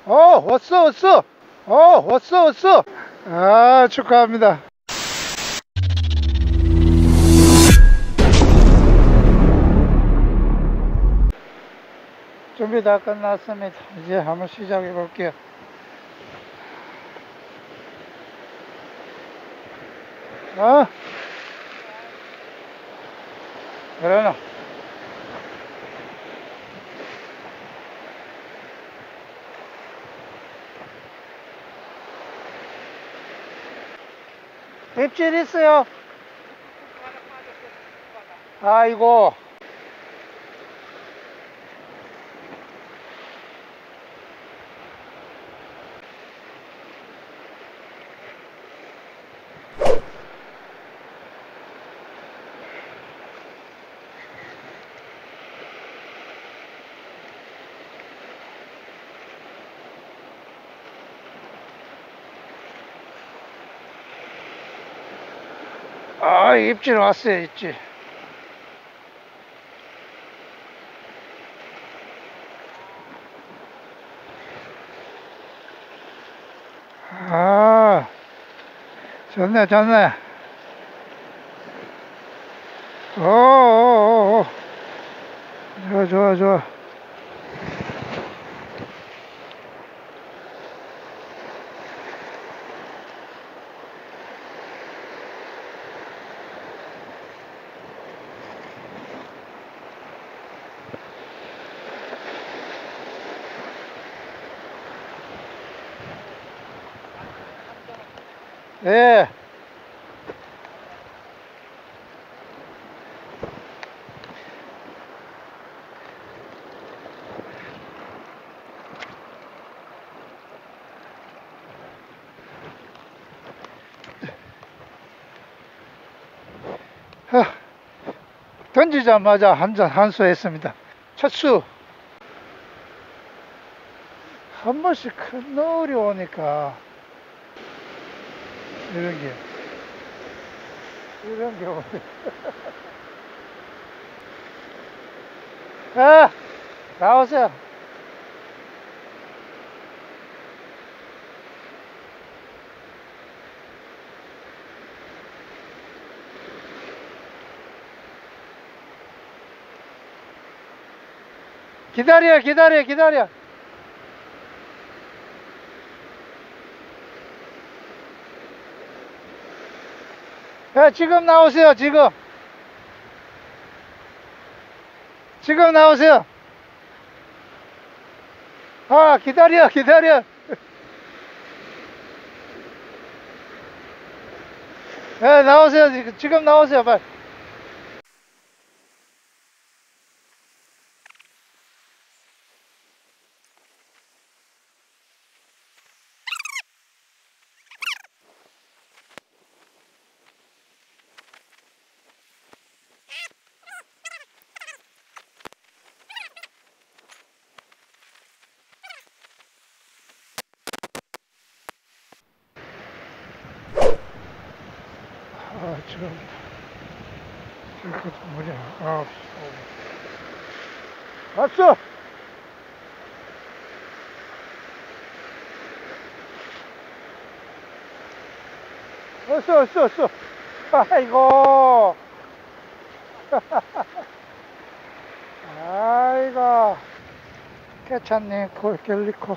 왔어, 왔어. 왔어, 왔어. 아, 축하합니다. 준비 다 끝났습니다. 이제 한번 시작해 볼게요. 그러나. 입질 있어요. 아이고. 입질 왔어요, 입질. 좋네, 좋네. 좋아, 좋아, 좋아. 예. 던지자마자 한수 했습니다. 첫 수. 한 번씩 큰 노을이 오니까 이런 게 오네. 나오세요. 기다려, 기다려, 기다려. 지금 나오세요, 지금. 지금 나오세요. 기다려, 기다려. 나오세요. 지금 나오세요, 빨리. 지금 뭐냐. 왔어. 왔어. 아이고. 아이고. 괜찮네, 갤리코.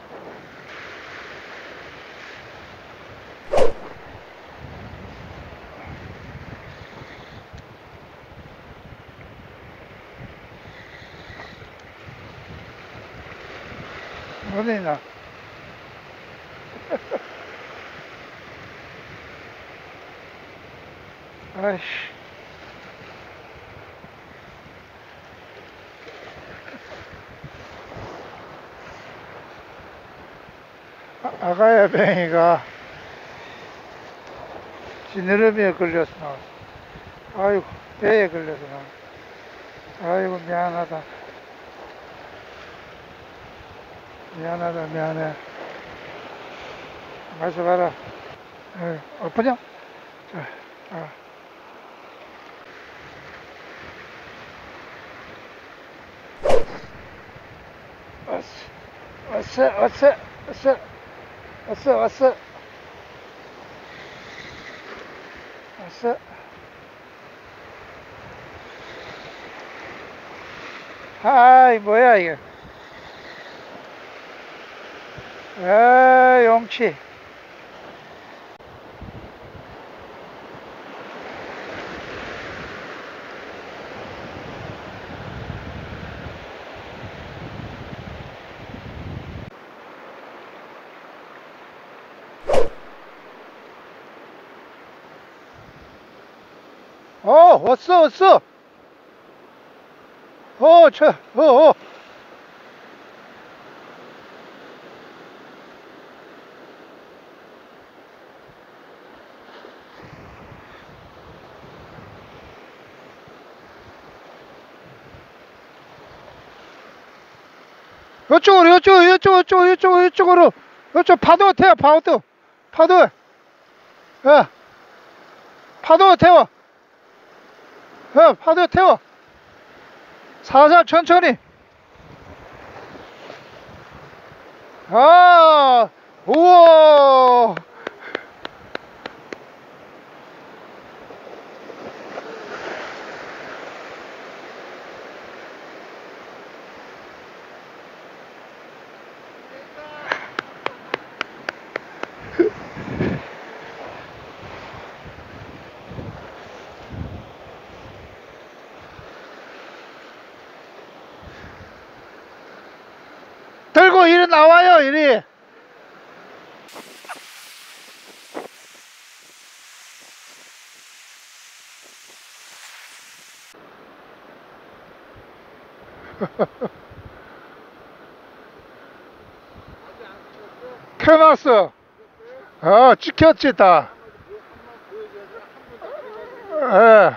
어디나. 아이씨. 아가야 뱅이가 지느러미에 걸려서 나왔어. 아이고, 배에 걸려서 나왔어. 아이고, 미안하다. 미안해. 마셔봐라. 엎으냐? 자, 왔어. 왔어, 왔어, 왔어, 왔어, 왔어, 왔어. 아이, 뭐야, 이거. 아, 용치. 왔어, 왔어. 어. 이쪽으로. 이쪽 파도 태워, 파도. 파도 태워. 파도 태워. 살살 천천히. 아, 우와. 들고 이리 나와요, 이리. 켜놨어. 찍혔지, 다. 예.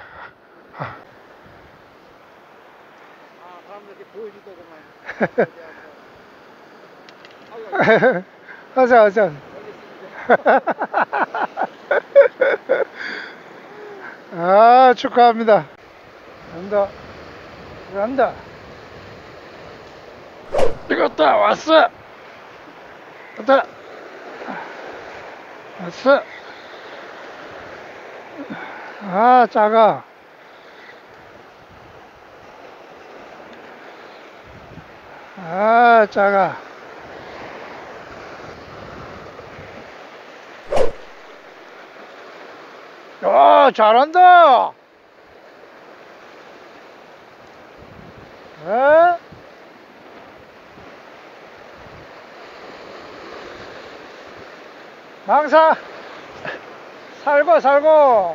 하자. 아, 축하합니다. 간다. 이겼다, 왔어. 왔다. 왔어. 아, 작아. 아, 작아. 잘한다. 에? 망사 살고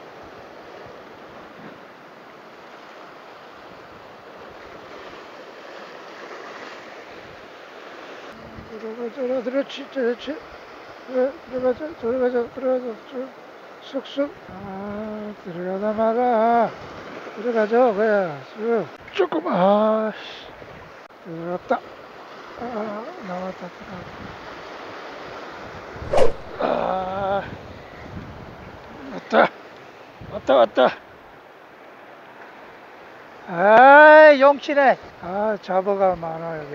그렇지 들어가자 쑥쑥 들어가다 말아 들어가죠 그래 쑥 조금 들어갔다 나왔다 왔다 용치네 잡어가 많아 여기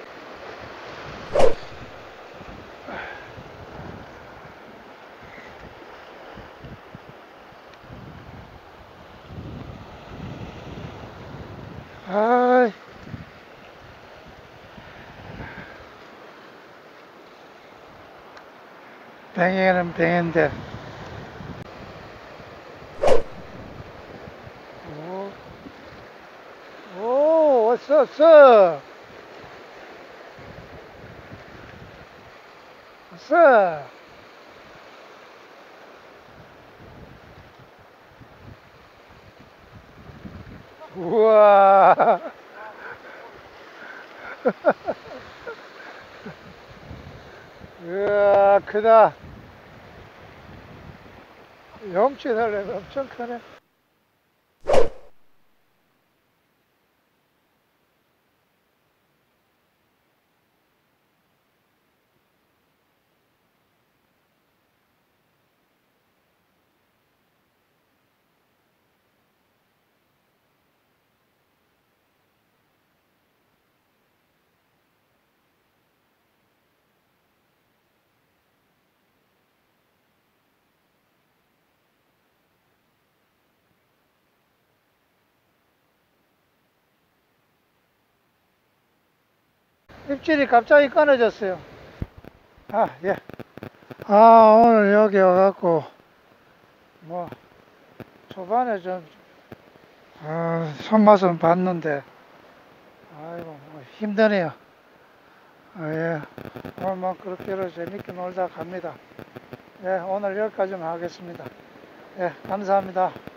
뱅에는 뱅인데 오 왔어 우와 우와 크다 용치 달래 엄청 크네 입질이 갑자기 끊어졌어요. 아, 예. 아, 오늘 여기 와갖고, 뭐, 초반에 좀, 손맛은 봤는데, 아이고, 뭐 힘드네요. 아, 예. 오늘 뭐, 그렇게로 재밌게 놀다 갑니다. 예, 오늘 여기까지만 하겠습니다. 예, 감사합니다.